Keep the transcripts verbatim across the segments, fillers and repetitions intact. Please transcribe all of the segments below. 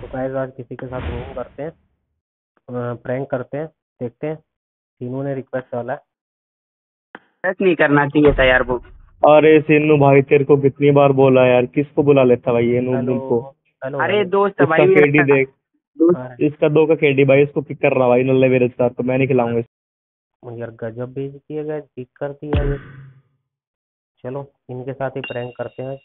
तो गाइस आज किसी के साथ रूम करते हैं, प्रैंक करते हैं, देखते हैं। तीनों ने रिक्वेस्ट डाला है। प्रैंक नहीं करना चाहिए था यार वो। अरे सिन्नू भाई तेरे को कितनी बार बोला यार, किसको बुला लेता भाई ये नूब हेलो नूब को। हेलो अरे हेलो। दोस्त है इसका भाई केडी मेरा देख, दोस्त। अरे इसका दो का केडी भाई, इसको किक कर रहा भाई नल्ले बेरोजगार को, मैं नहीं खिलाऊंगा इसको। यार गजब बेइज्जती है, गाइस किक करती है ये। चलो इनके साथ ही प्रैंक करते हैं।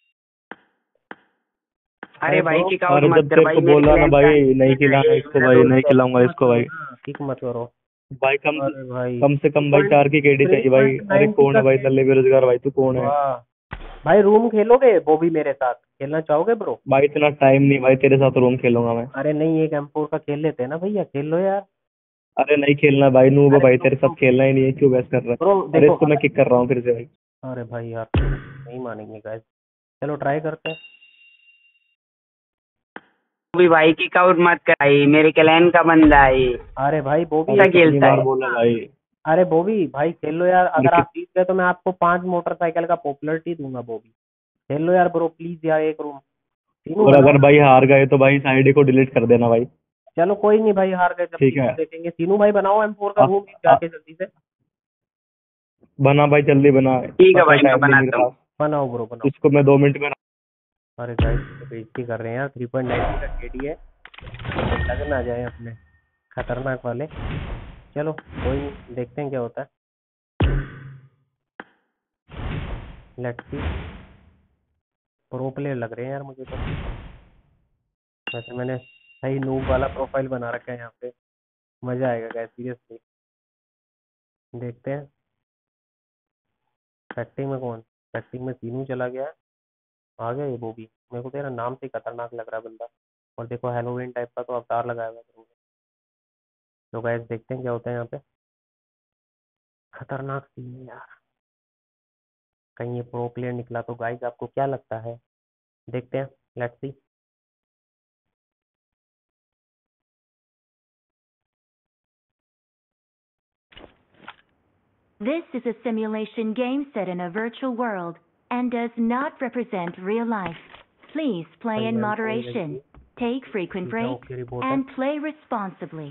अरे भाई ब्रो, किक आउट अरे मत जब कर तेरे भाई, को मेरे बोला ना क्लाइंट का भाई नहीं खिलाना इसको, मेरा भाई नहीं दोस्त है। खिलाऊंगा किक मत इसको करो भाई। ना, किक मत करो। भाई कम अरे भाई कम से थ्री कम भाई पॉइंट चार की केडी थ्री चाहिए भाई। पॉइंट अरे नाइनटी कौन का है भाई खेल। नल्ले बेरोजगार भाई, तू कौन है? वाह भाई, रूम खेलोगे वो भी मेरे साथ? खेलना चाहोगे ब्रो? भाई इतना टाइम नहीं भाई, तेरे साथ रूम खेलूंगा मैं। अरे नहीं, एक एम फोर का खेल लेते हैं ना भैया, खेल लो यार। अरे नहीं खेलना भाई, नूब है अरे भाई, ब्रो तेरे साथ ब्रो खेलना ही नहीं है, क्यों बहस कर रहा है? ब्रो अरे देखो इसको मैं अगर, किक कर रहा हूँ फिर से भाई। अरे भाई यार नहीं मानेंगे गाइस। चलो ट्राई करते हैं। भी भाई किक आउट मत कर भाई, मेरे क्लाइंट का बंदा है ये। अरे भाई वो भी अरे अच्छा एक, कितनी खेलता बार है। बोला भाई। अरे बॉबी भाई खेल लो यार, अरे अगर आप कित जीत गए तो मैं आपको पांच मोटरसाइकिल का पॉपुलरिटी दूंगा बॉबी। खेल लो यार ब्रो प्लीज यार, एक रूम तीनों और बनाओ अगर ना। भाई हार गए तो भाई साइड को डिलीट कर देना भाई। चलो कोई नहीं भाई, हार गए जब ठीक तीनों है। देखेंगे। तीनों भाई बनाओ एम फोर का आ, रूम आ, जाके जल्दी से। बना भाई जल्दी बना। ठीक है पता है भाई मैं टाइम नहीं मेरे बनाता हूँ। पास। बनाओ ब्रो बनाओ। इसको मैं दो मिनट में। अरे गाइस तो बेइज्जती कर रहे हैं यार, थ्री पॉइंट नाइनटी का केडी है, लग ना जाए अपने खतरनाक वाले। चलो कोई नहीं, देखते हैं क्या होता है। Let's see. प्रो प्लेयर लग रहे हैं यार मुझे तो। वैसे मैंने सही नूब वाला प्रोफाइल बना रखा है यहाँ पे। मजा आएगा गाइस सीरियसली। देखते हैं फैक्टिंग में कौन। फैक्टिंग में तीनों चला गया है। आ गया ये वो भी। मेरे को तेरा नाम से ही खतरनाक लग रहा है बंदा। और देखो हेलोवीन टाइप का तो अवतार लगाया हुआ है तुमने। तो गाइस देखते हैं क्या होता है यहाँ पे। खतरनाक सीन है यार। कहीं ये प्रो प्लेयर निकला तो गाइस आपको क्या लगता है? देखते हैं। Let's see. This is a simulation game set in a virtual world and does not represent real life. Please play in moderation, take frequent breaks, okay report है। and play responsibly.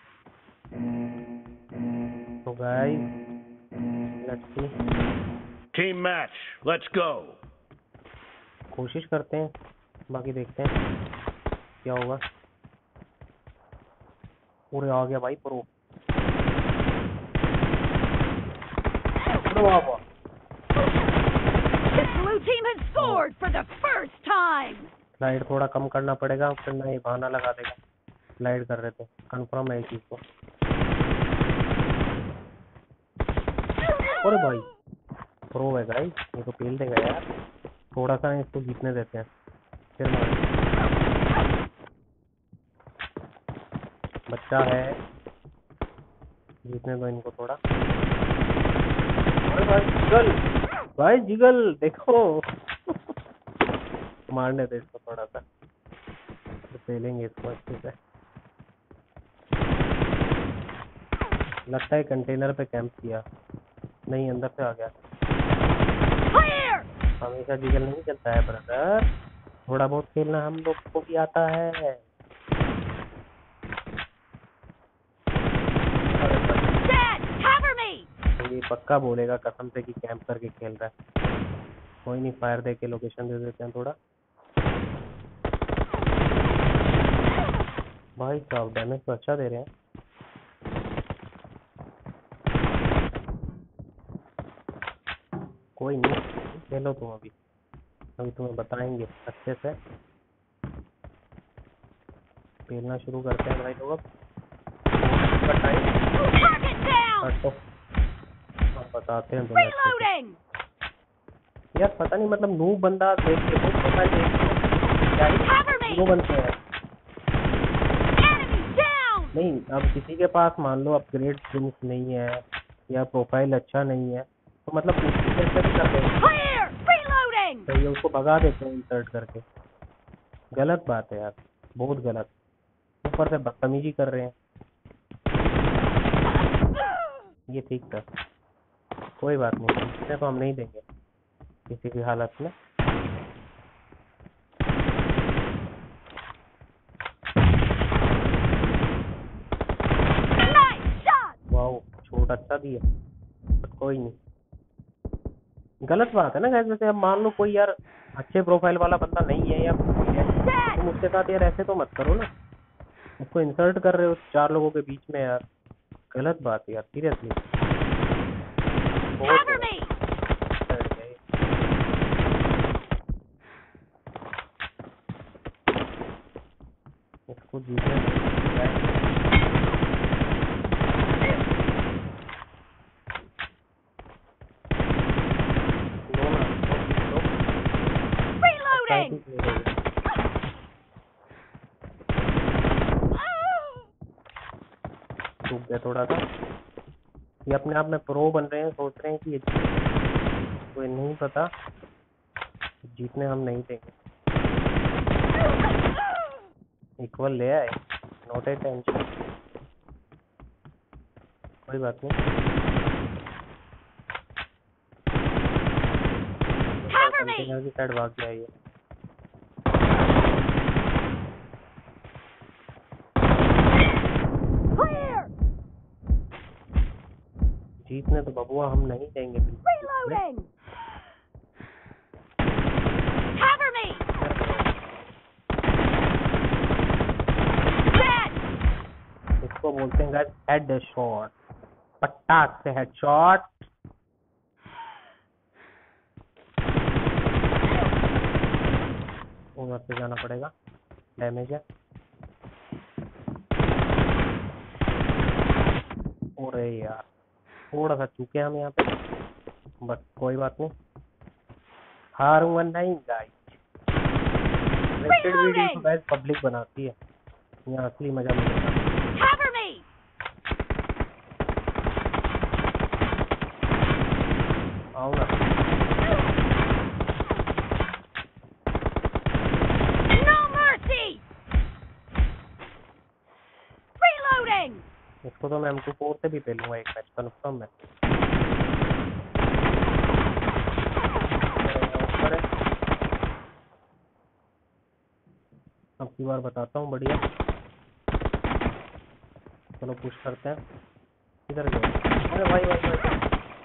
तो guys let's see. Team match, let's go. कोशिश करते हैं, बाकी देखते हैं क्या होगा। पूरे आ गया भाई प्रो। प्रो आ गया। The blue team has scored for the first time. Slide थोड़ा कम करना पड़ेगा, फिर ना ये बहाना लगा देगा। स्लाइड कर रहे थे, कंफर्म है इस चीज को। अरे भाई प्रो है गाइस, ये तो पेल देगा यार। थोड़ा सा इसको जीतने देते हैं फिर मार। बच्चा है, जीतने दो इनको थोड़ा। अरे भाई जिगल, भाई जिगल देखो। मारने दे इसको थोड़ा सा, तो पेलेंगे इसको अच्छे से। लगता है कंटेनर पे कैंप किया, नहीं अंदर से आ गया। Clear. हमेशा जिगल नहीं चलता है ब्रदर, थोड़ा बहुत खेलना हम लोग को भी आता है। Dad, cover me. तो ये पक्का बोलेगा कसम से कि कैंप करके खेल रहा है। कोई नहीं, फायर दे के लोकेशन दे देते हैं थोड़ा। भाई साहब डैमेज तो अच्छा दे रहे हैं। कोई नहीं, खेलो तुम अभी, अभी तुम्हें बताएंगे अच्छे से। खेलना शुरू करते हैं भाई लोग। Target down. तो अब बताते हैं तुम्हें अच्छे से। Reloading. यार पता नहीं मतलब नूब बंदा देख के वो प्रोफाइल देख के क्या ही Cover me. हीरो बनते हैं। Enemy down. नहीं, अब किसी के पास मान लो अपग्रेड स्किन्स नहीं है या प्रोफाइल अच्छा नहीं है तो मतलब उसकी कैसे भी कर देंगे। Clear. Reloading. तो ये उसको भगा देते हैं इंसर्ट करके। गलत बात है यार, बहुत गलत। ऊपर से बदतमीजी कर रहे हैं। ये ठीक था, कोई बात नहीं, इतने तो हम नहीं देंगे किसी भी हालत में। अच्छा दिया, बट कोई नहीं। गलत बात है ना guys, जैसे अब मान लो कोई यार अच्छे प्रोफाइल वाला बंदा नहीं है या कोई है, तुम उसके साथ यार ऐसे तो मत करो ना, उसको इंसल्ट कर रहे हो चार लोगों के बीच में यार, गलत बात है यार, सीरियसली बहुत Cover गलत me! है ये। इसको जीतने Reloading! टूट गया थोड़ा सा, ये अपने आप में प्रो बन रहे हैं, सोच रहे हैं कि ये कोई नहीं पता, जीतने हम नहीं देंगे। इक्वल ले आए, नोट ए टेंशन, कोई बात नहीं। Cover me! कंटेनर की साइड भाग गया ये। Clear! जीतने तो बबुआ हम नहीं देंगे बिल्कुल। Reloading! Cover me! Dead! इसको बोलते हैं गाइस हेड शॉट, पटाख से हेड शॉट। उधर से जाना पड़ेगा, डैमेज है। अरे यार थोड़ा सा चूके हम यहाँ पे, बस कोई बात नहीं, हारूंगा नहीं गाइस। रेटेड वीडियो तो गाइस पब्लिक बनाती है, यहाँ असली मजा मिलेगा। Cover me! आओ ना, No mercy! Reloading! इसको तो मैं एम टू फोर से भी पे लूंगा एक मैच कन्फर्म है। ऊपर है, अब की बार बताता हूँ बढ़िया। चलो पुश करते हैं, इधर गए। अरे भाई भाई भाई,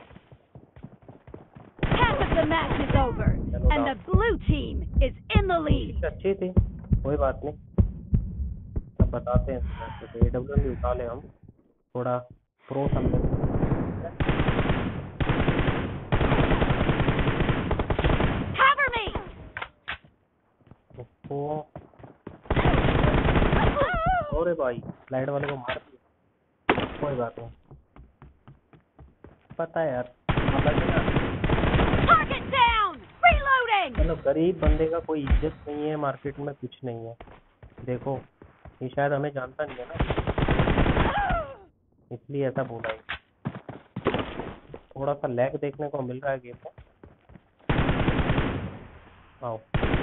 Half of the match is over, and the blue team is in the lead. अच्छी थी, कोई बात नहीं, अब बताते हैं। ए डब्ल्यू एल उठा ले हम, थोड़ा प्रो समझे। Cover me! उसको अरे भाई स्लाइड वाले को मार दिया, कोई बात नहीं, पता है यार अलग है ना। Target down! Reloading! चलो गरीब बंदे का कोई इज्जत नहीं है मार्केट में, कुछ नहीं है। देखो ये शायद हमें जानता नहीं है ना, इसलिए ऐसा बोला है। थोड़ा सा लैग देखने को मिल रहा है गेम में। आओ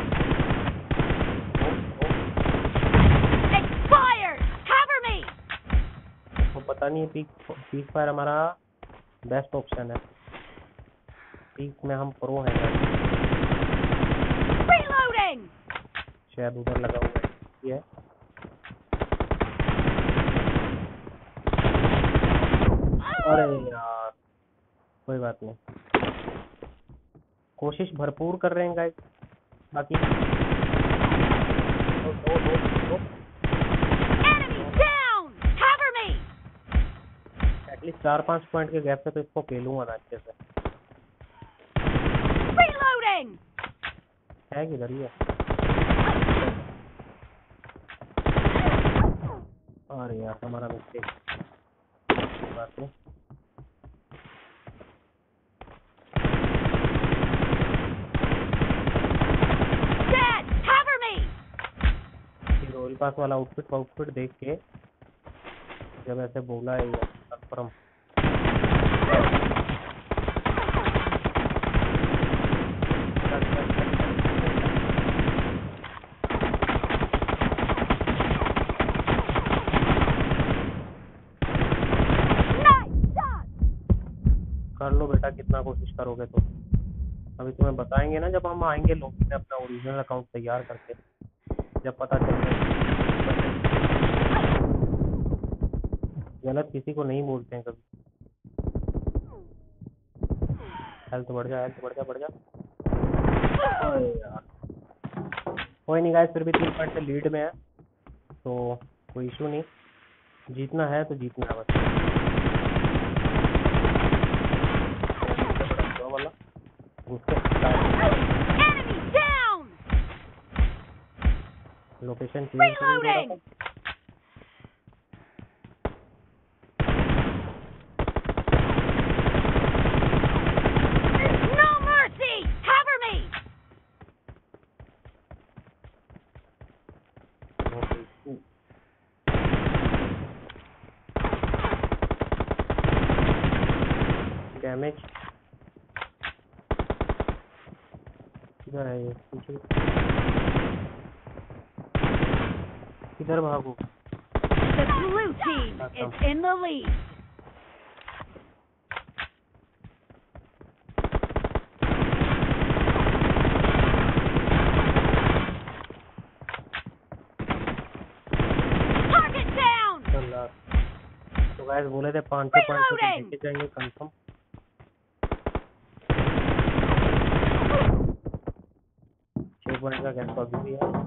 Expired! Cover me! तो पता नहीं है, पीक पीक फायर हमारा बेस्ट ऑप्शन है, पीक में हम प्रो हैं यार। Reloading! शायद उधर लगा हुआ है ये। अरे यार कोई बात नहीं, कोशिश भरपूर कर रहे हैं गाइस, बाकी दो दो दो दो Enemy down! Cover me! At least चार पांच पॉइंट के गैप से तो इसको पेलूंगा ना अच्छे से। Reloading! है किधर ही है? अरे यार हमारा मिस्टेक, बात नहीं। Dead! Cover me! Role pass वाला आउटफिट आउटफिट देख के जब ऐसे बोला है ये कंफर्म। कर लो बेटा, कितना कोशिश करोगे तो अभी तुम्हें बताएंगे ना जब हम आएंगे लॉबी में अपना ओरिजिनल अकाउंट तैयार करके, जब पता चलेगा। गलत किसी को नहीं बोलते हैं कभी। हेल्थ बढ़ जा, हेल्थ बढ़ जा, बढ़ जा। ओए यार, कोई नहीं गाइस, फिर भी तीन पॉइंट से लीड में है, तो कोई इशू नहीं। जीतना है तो जीतना है बस। वाला उसके Enemy down! Location change Reloading! No mercy! Cover me! Damage किधर है ये? पीछे किधर भागो? The blue team is in the lead. Target down! चल, तो गाइस बोले थे पाँच सौ पॉइंट से Reloading! लेके जाएंगे कंफर्म। छह पॉइंट का गैप अभी भी है।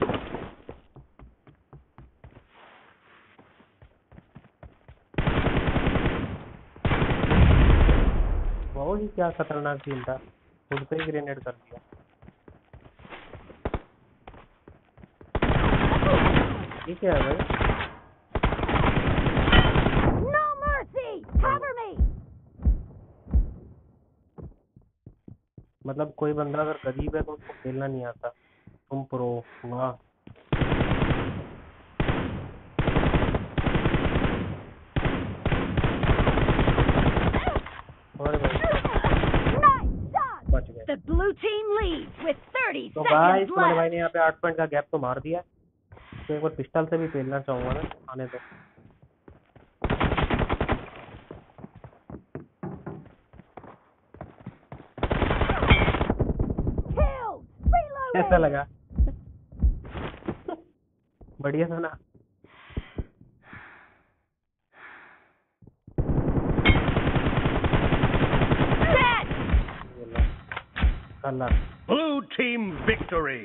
बहुत ही क्या खतरनाक सीन था, खुद पे ही ग्रेनेड कर दिया। ठीक है भाई, No mercy! Cover me! मतलब कोई बंदा अगर गरीब है तो उसको खेलना नहीं आता, तुम प्रो, वाह। और भाई Nice shot! बच गए। The blue team leads with thirty तो भाई seconds तुम्हारे भाई left. ने यहाँ पे आठ पॉइंट का गैप तो मार दिया, तो एक बार पिस्टल से भी खेलना चाहूंगा ना, आने दो। Killed! कैसा Reloading! लगा? बढ़िया था ना? Dead! Colour Blue team victory.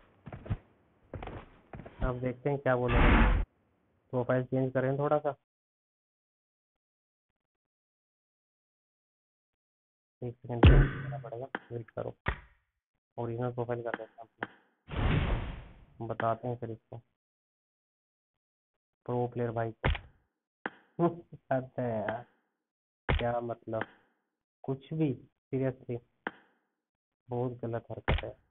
अब देखते हैं क्या बोलेंगे। प्रोफाइल चेंज करें थोड़ा सा, एक सेकंड करना पड़ेगा, वेट करो। ओरिजिनल प्रोफाइल कर देते हैं अपना, बताते हैं फिर इसको प्रो प्लेयर भाई को। अच्छा यार, क्या मतलब, कुछ भी सीरियसली बहुत गलत हरकत है।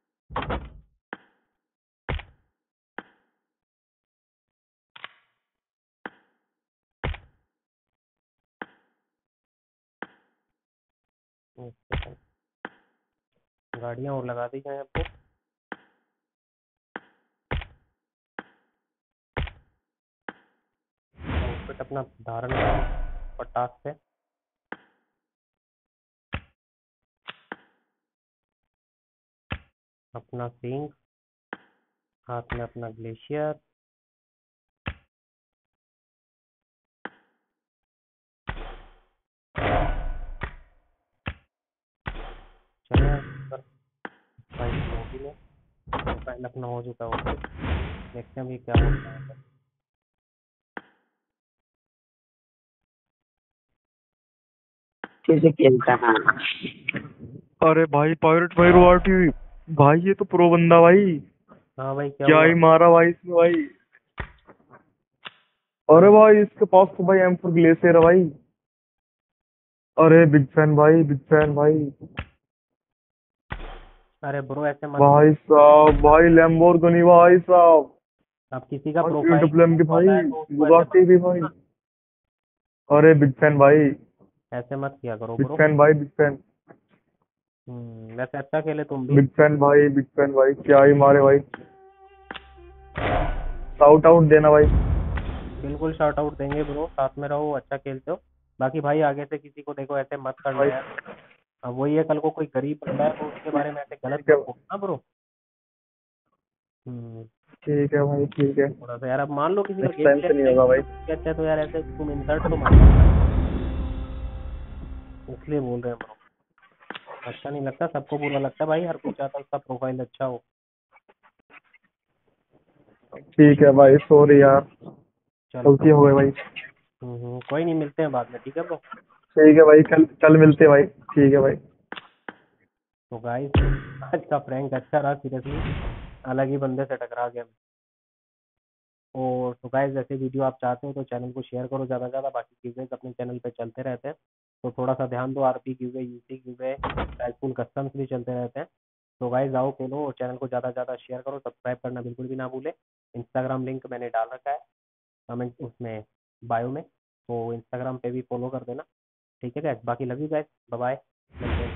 एक सेकंड, गाड़ियाँ और लगा दी जाए आपको। आउटफिट अपना धारण करें पटाख से। अपना सिंग, हाथ में अपना ग्लेशियर, चले भाई मोदी में प्रोफाइल अपना हो चुका है। देखते हैं अभी क्या होता है। कैसे खेलता है? अरे भाई पायरेट भाई रोआटी भाई, ये तो प्रो बंदा भाई। हाँ भाई, क्या क्या हुआ? ही मारा भाई इसमें भाई। अरे भाई इसके पास तो भाई एम फोर ग्लेशियर है भाई। अरे बिग फैन भाई, बिग फैन भाई। अरे ब्रो ऐसे मत, भाई साहब भाई लैम्बोर्गिनी भाई साहब, आप किसी का और प्रोफाइल डब्ल्यू एम के भाई, होता है तो उसको ऐसे बुगाटी मत, भी भाई। अरे बिग फैन भाई, ऐसे मत किया करो बिग ब्रो। फैन भाई, बिग फैन, हम्म, वैसे अच्छा खेले तुम भी। बिग फैन भाई, बिग फैन भाई, क्या ही मारे भाई। शाउट आउट देना भाई। बिल्कुल शाउट आउट देंगे ब्रो, साथ में रहो, अच्छा खेलते हो। बाकी भाई आगे से किसी को देखो ऐसे मत करना भाई यार। अब वही है, कल को कोई गरीब बंदा है तो उसके बारे में ऐसे गलत ठीक है, मत बोलना ब्रो। हम्म, ठीक है भाई, ठीक है, थोड़ा सा यार, अब मान लो किसी का नेक्स्ट गेम टाइम से नहीं होगा भाई। अच्छा है तो यार ऐसे तुम इंसल्ट तो मत करना, इसलिए बोल रहे हैं ब्रो। अच्छा नहीं लगता, सबको बुरा लगता है भाई, हर कोई चाहता है उसका प्रोफाइल अच्छा हो। ठीक है भाई, सॉरी यार, चलो गलती हो गई भाई। हम्म हम्म, कोई नहीं, मिलते हैं बाद में, ठीक है ब्रो। ठीक है भाई, कल कल मिलते हैं भाई। ठीक है भाई। तो गाइस आज का प्रैंक अच्छा रहा सीरियसली, अलग ही बंदे से टकरा गया मैं। और तो गाइस ऐसे वीडियो आप चाहते हो तो चैनल को शेयर करो ज़्यादा से ज़्यादा, बाकी चीज़ें अपने चैनल पे चलते रहते हैं, तो थोड़ा सा ध्यान दो। आरपी गिव है, यूसी गिव है, प्राइसफुल कस्टम्स भी चलते रहते हैं। तो गाइस आओ खेलो, और चैनल को ज़्यादा से ज़्यादा शेयर करो, सब्सक्राइब करना बिल्कुल भी ना भूले। इंस्टाग्राम लिंक मैंने डाल रखा है कमेंट उसमें, बायो में, तो इंस्टाग्राम पे भी फॉलो कर देना। ठीक है गाइस, बाकी love you guys, bye bye.